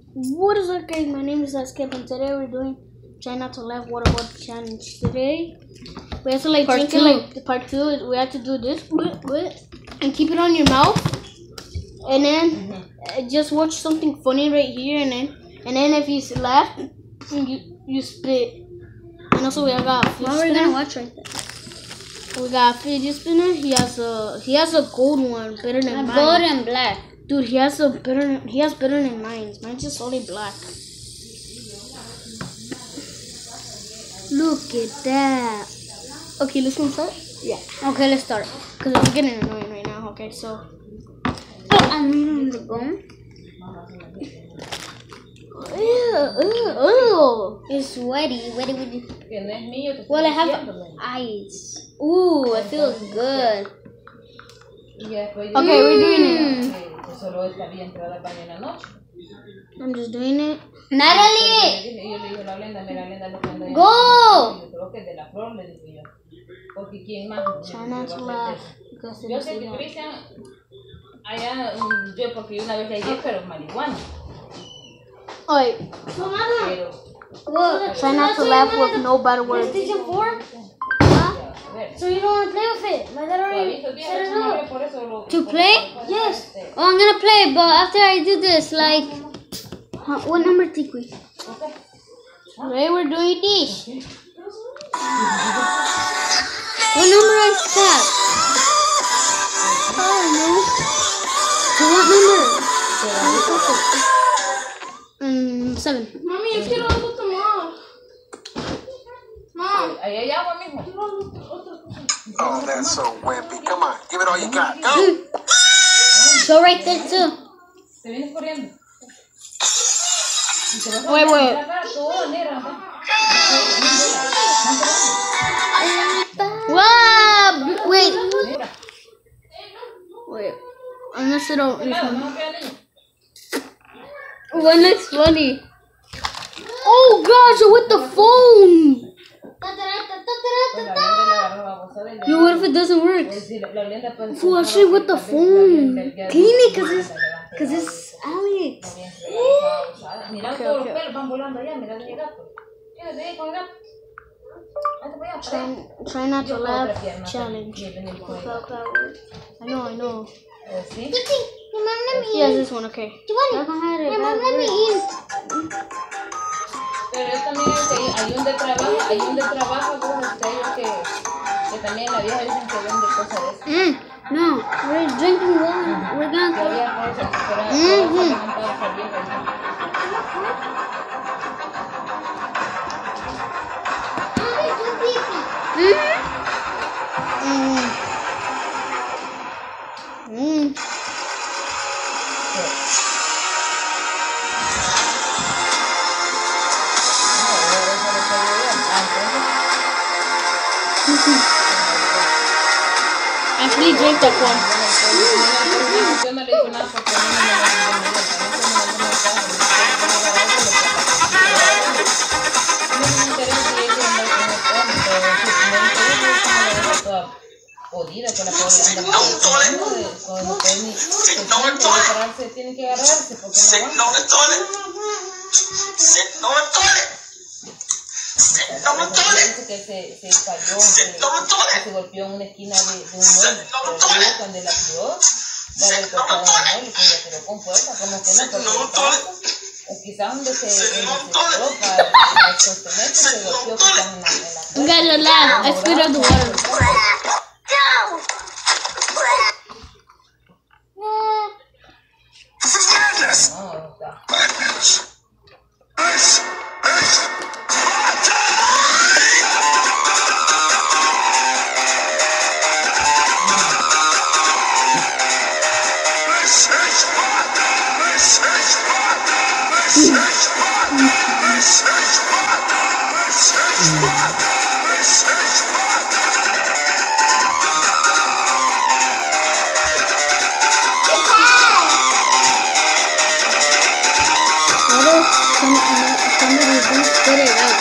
What is up, guys? My name is Skip, and today we're doing try not to laugh water bottle challenge. Today we have to like drink it like the part 2. We have to do this and keep it on your mouth, and then just watch something funny right here, and then if you laugh, you spit. And also we got a fidget spinner. We're gonna watch right there. We got a fidget spinner. He has a gold one, better than mine. Gold and black. Dude, he has better than mine. Mine's just only black. Look at that. Okay, let's start? Yeah. Okay, let's start. Because it's getting annoying right now. Okay, so. Oh, I'm reading the gum. Ew. It's sweaty. Well, I have ice. Ooh, it feels good. Okay, we're doing it. I'm just doing it. Natalie! Go! Try not to laugh. Yo sé que Cristian allá, yo porque una vez le dije, pero marihuana. Wait. Try not to laugh with no bad words. PlayStation 4? So you don't want to play with it? My dad already set it up. To play? Yes. Oh, I'm gonna play, but after I do this, like, what number think we? Today we're doing this. What number is that? I don't know. So what number? 7. Mami, yo quiero algo tomar. Mom. Ahí hay agua mismo. Oh, that's so wimpy. Come on, give it all you got. Go! Go right there too. Te vienes corriendo. Wait. Wow! Wait. Wait. Unless it don't. One looks funny. Oh gosh, with the phone. Yo, what if it doesn't work? Fool, actually with the phone. Clean it, cause it's Alex. Mira todos los pelos van volando allá, mira el gato. Fíjate ahí con el gato. Try not to laugh challenge. Without that word. I know. ¿Sí? Yes, this one, okay. Pero yo también hay un de trabajo, pues, que también la vieja dicen que vende cosas de eso. No, we're drinking water. We're gonna go. Actually, drink that one. Yo no le hice nada porque a mí no me podida que la pobre anda tiene que agarrarse porque no dice que se cayó, que se golpeó en una esquina de un mueble, pero luego cuando la tiró, la había cortado el mueble y ella tiró con fuerza, como que no, porque o quizás donde se tiró para sostenerse, se golpeó quizás en la You guys are loud. I spit out the water. This is madness! no, está. Somebody spit it out.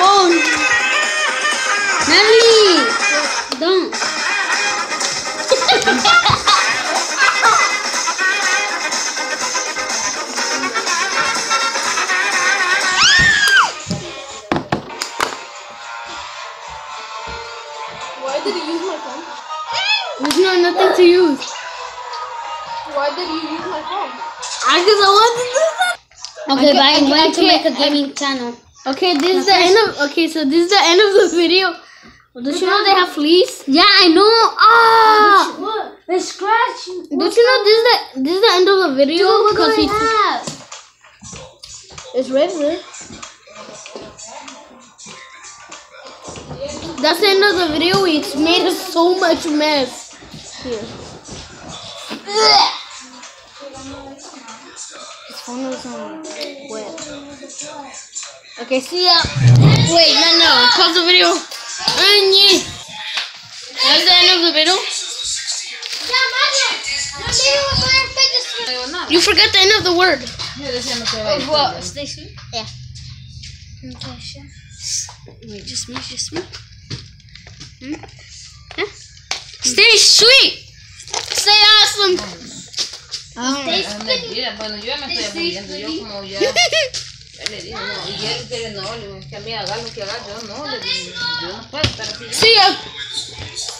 Don't. Natalie. Don't. Why did he use my phone? There's nothing to use. Why did you use my phone? Because I want to do that. Okay, but I'm going to okay, make a gaming channel. Okay, this is the end of. Okay, so this is the end of the video. Don't you know they have fleas? Yeah, I know. Ah. What? They scratch. Don't you know this is the end of the video? What do Because I have? it's regular. That's the end of the video. It's made us so much mess. Here. This phone was wet. Okay, see ya. Wait, no. Pause the video. That's the end of the video. You forgot the end of the word. What? Stay sweet? Yeah. Okay, sure. Wait, just me. Huh? Stay sweet. Stay awesome. Mentira, bueno, yo ya me estoy aburriendo, yo como ya le digo, no, y él quiere no, le digo, que a mí haga lo que haga, yo no, le digo, yo no puedo estar así. See ya.